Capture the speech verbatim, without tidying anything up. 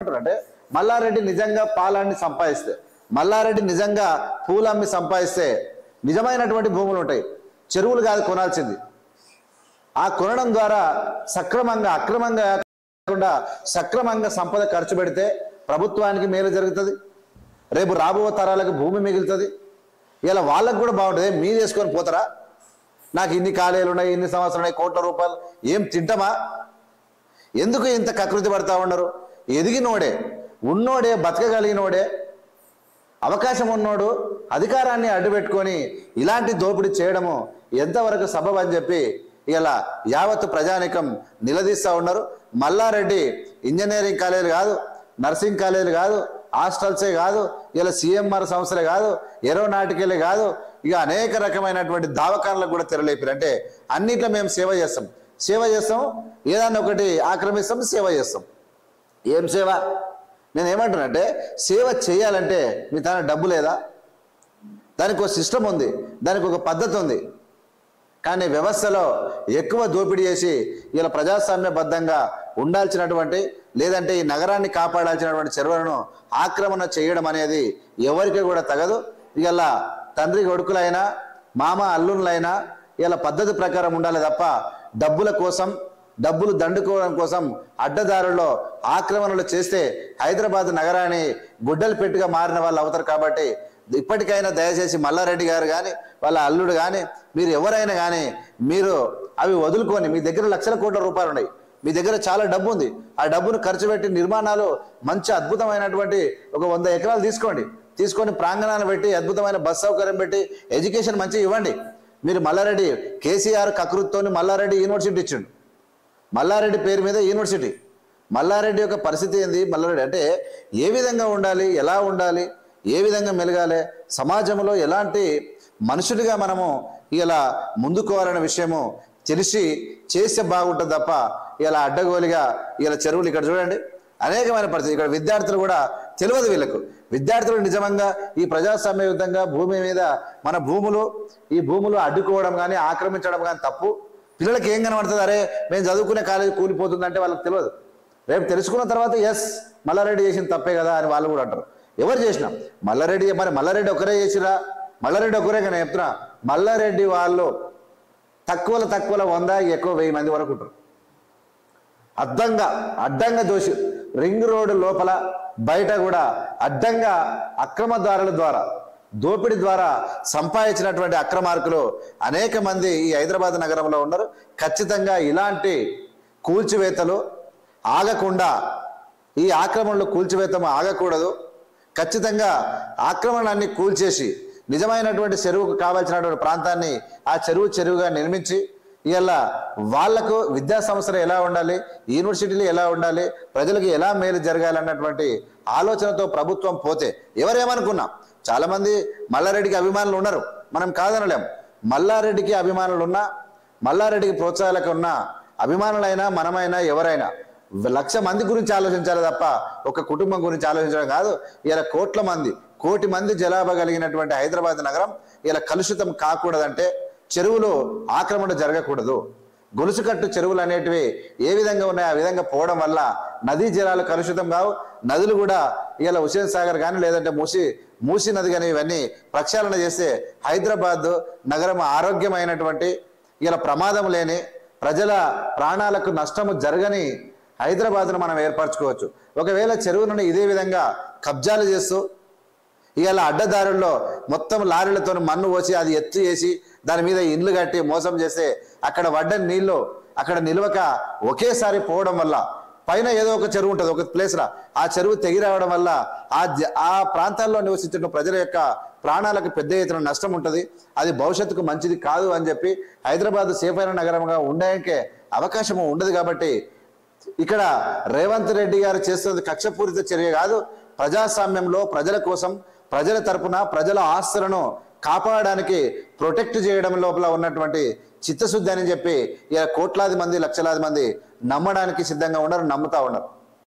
ఏమంటారంటే మల్లారెడ్డి నిజంగా పాలాన్ని సంపాదిస్తే, మల్లారెడ్డి నిజంగా పూలమ్మి సంపాదిస్తే నిజమైనటువంటి భూములు ఉంటాయి. చెరువులు కాదు కొనాల్సింది. ఆ కొనడం ద్వారా సక్రమంగా అక్రమంగా కాకుండా సక్రమంగా సంపద ఖర్చు పెడితే ప్రభుత్వానికి మేలు జరుగుతుంది. రేపు రాబో తరాలకు భూమి మిగులుతుంది. ఇలా వాళ్ళకు కూడా బాగుంటుంది. మీరు చేసుకొని పోతారా? నాకు ఇన్ని ఖాళీలు ఉన్నాయి, ఇన్ని సంవత్సరాలు ఉన్నాయి, కోట్ల రూపాయలు ఏం తింటామా? ఎందుకు ఇంత కకృతి పడతా ఉన్నారు? ఎదిగినోడే, ఉన్నోడే, బతకగలిగినోడే, అవకాశం ఉన్నోడు అధికారాన్ని అడ్డుపెట్టుకొని ఇలాంటి దోపిడీ చేయడము ఎంతవరకు సబబ్ అని చెప్పి ఇలా యావత్ ప్రజానికం నిలదీస్తూ ఉన్నారు. మల్లారెడ్డి ఇంజనీరింగ్ కాలేజీలు కాదు, నర్సింగ్ కాలేజీలు కాదు, హాస్టల్సే కాదు, ఇలా సిఎంఆర్ సంస్థలే కాదు, ఏరోనాటికలే కాదు, ఇక అనేక రకమైనటువంటి దావకాలకు కూడా తెరలేపారు. అంటే అన్నిట్లో మేము సేవ చేస్తాం సేవ చేస్తాం ఏదన్నా ఒకటి ఆక్రమిస్తాం, సేవ చేస్తాం. ఏం సేవ? నేను ఏమంటానంటే సేవ చేయాలంటే మీ తన డబ్బు లేదా? దానికి ఒక సిస్టమ్ ఉంది, దానికి ఒక పద్ధతి ఉంది. కానీ వ్యవస్థలో ఎక్కువ దోపిడీ చేసి ఇలా ప్రజాస్వామ్యబద్ధంగా ఉండాల్సినటువంటి, లేదంటే ఈ నగరాన్ని కాపాడాల్సినటువంటి చెరువులను ఆక్రమణ చేయడం అనేది ఎవరికి కూడా తగదు. ఇలా తండ్రి కొడుకులైనా మామ అల్లుళ్ళైనా ఇలా పద్ధతి ప్రకారం ఉండాలి తప్ప డబ్బుల కోసం, డబ్బులు దండుకోవడం కోసం అడ్డదారుల్లో ఆక్రమణలు చేస్తే హైదరాబాద్ నగరాన్ని గుడ్డలు పెట్టుగా మారిన వాళ్ళు అవుతారు. కాబట్టి ఇప్పటికైనా దయచేసి మల్లారెడ్డి గారు కానీ వాళ్ళ అల్లుడు కానీ మీరు ఎవరైనా కానీ మీరు అవి వదులుకొని, మీ దగ్గర లక్షల కోట్ల రూపాయలు ఉన్నాయి, మీ దగ్గర చాలా డబ్బు ఉంది, ఆ డబ్బును ఖర్చు పెట్టి నిర్మాణాలు మంచి అద్భుతమైనటువంటి ఒక వంద ఎకరాలు తీసుకోండి, తీసుకొని ప్రాంగణాలు పెట్టి అద్భుతమైన బస్ సౌకర్యం పెట్టి ఎడ్యుకేషన్ మంచిగా ఇవ్వండి. మీరు మల్లారెడ్డి కేసీఆర్ కకృతితోని మల్లారెడ్డి యూనివర్సిటీ ఇచ్చిండు. మల్లారెడ్డి పేరు మీద యూనివర్సిటీ. మల్లారెడ్డి యొక్క పరిస్థితి ఏంది? మల్లారెడ్డి అంటే ఏ విధంగా ఉండాలి, ఎలా ఉండాలి, ఏ విధంగా మెలగాలి, సమాజంలో ఎలాంటి మనుషుడిగా మనము ఇలా ముందుకోవాలనే విషయము తెలిసి చేస్తే బాగుంటుంది తప్ప ఇలా అడ్డగోలిగా ఇలా చెరువులు ఇక్కడ చూడండి అనేకమైన పరిస్థితి. ఇక్కడ విద్యార్థులు కూడా తెలియదు వీళ్ళకు. విద్యార్థులు నిజంగా ఈ ప్రజాస్వామ్యయుద్ధంగా భూమి మీద మన భూములు ఈ భూములు అడ్డుకోవడం కానీ ఆక్రమించడం కానీ తప్పు. పిల్లలకి ఏం కనబడుతుంది? అరే మేము చదువుకునే కాలేజీ కూలిపోతుందంటే వాళ్ళకి తెలియదు. రేపు తెలుసుకున్న తర్వాత ఎస్ మల్లారెడ్డి చేసిన తప్పే కదా అని వాళ్ళు కూడా అంటారు. ఎవరు చేసినా మల్లారెడ్డి, మరి మల్లారెడ్డి ఒకరే చేసిరా? మల్లారెడ్డి ఒకరే కానీ చెప్తున్నా, మల్లారెడ్డి వాళ్ళు తక్కువలో తక్కువలో వంద ఎక్కువ వెయ్యి మంది వరకు ఉంటారు. అడ్డంగా అడ్డంగా దోషి రింగ్ రోడ్డు లోపల బయట కూడా అడ్డంగా అక్రమదారుల ద్వారా దోపిడీ ద్వారా సంపాదించినటువంటి అక్రమార్కులు అనేక మంది ఈ హైదరాబాద్ నగరంలో ఉన్నారు. ఖచ్చితంగా ఇలాంటి కూల్చివేతలు ఆగకుండా, ఈ ఆక్రమణలు కూల్చివేతము ఆగకూడదు. ఖచ్చితంగా ఆక్రమణలన్నీ కూల్చేసి నిజమైనటువంటి చెరువుకు కావాల్సినటువంటి ప్రాంతాన్ని ఆ చెరువు చెరువుగా నిర్మించి ఇలా వాళ్లకు విద్యా సంస్థలు ఎలా ఉండాలి, యూనివర్సిటీలు ఎలా ఉండాలి, ప్రజలకు ఎలా మేలు జరగాలన్నటువంటి ఆలోచనతో ప్రభుత్వం పోతే ఎవరేమనుకున్నా చాలా మంది మల్లారెడ్డికి అభిమానులు ఉన్నారు, మనం కాదనలేం. మల్లారెడ్డికి అభిమానులు ఉన్నా, మల్లారెడ్డికి ప్రోత్సాహాలకు ఉన్న అభిమానులైనా మనమైనా ఎవరైనా లక్ష మంది గురించి ఆలోచించాలి తప్ప ఒక కుటుంబం గురించి ఆలోచించడం కాదు. ఇలా కోట్ల మంది కోటి మంది జనాభా కలిగినటువంటి హైదరాబాద్ నగరం ఇలా కలుషితం కాకూడదంటే చెరువులు ఆక్రమణ జరగకూడదు. గొలుసుకట్టు చెరువులు అనేటివి ఏ విధంగా ఉన్నాయో ఆ విధంగా పోవడం వల్ల నదీ జలాలు కలుషితం కావు. నదులు కూడా ఇలా హుస్సేన్ సాగర్ కానీ లేదంటే మూసి మూసి నది కానీ ఇవన్నీ ప్రక్షాళన చేస్తే హైదరాబాద్ నగరం ఆరోగ్యమైనటువంటి ఇలా ప్రమాదం లేని ప్రజల ప్రాణాలకు నష్టము జరగని హైదరాబాద్ను మనం ఏర్పరచుకోవచ్చు. ఒకవేళ చెరువులను ఇదే విధంగా కబ్జాలు చేస్తూ ఇవాళ అడ్డదారుల్లో మొత్తం లారీలతో మన్ను పోసి అది ఎత్తు చేసి దాని మీద ఇండ్లు కట్టి మోసం చేస్తే అక్కడ వడ్డని నీళ్లు అక్కడ నిలవక ఒకేసారి పోవడం వల్ల పైన ఏదో ఒక చెరువు ఉంటుంది ఒక ప్లేస్లో, ఆ చెరువు తెగి రావడం వల్ల ఆ ఆ ప్రాంతాల్లో నివసించిన ప్రజల యొక్క ప్రాణాలకు పెద్ద ఎత్తున నష్టం ఉంటుంది. అది భవిష్యత్తుకు మంచిది కాదు అని చెప్పి హైదరాబాద్ సేఫ్ అయిన నగరంగా ఉండడానికే అవకాశం ఉండదు. కాబట్టి ఇక్కడ రేవంత్ రెడ్డి గారు చేస్తున్నది కక్షపూరిత చర్య కాదు. ప్రజాస్వామ్యంలో ప్రజల కోసం, ప్రజల తరపున ప్రజల ఆస్తులను కాపాడడానికి ప్రొటెక్ట్ చేయడం లోపల ఉన్నటువంటి చిత్తశుద్ధి అని చెప్పి ఇలా కోట్లాది మంది లక్షలాది మంది నమ్మడానికి సిద్ధంగా ఉన్నారు, నమ్ముతా ఉన్నారు.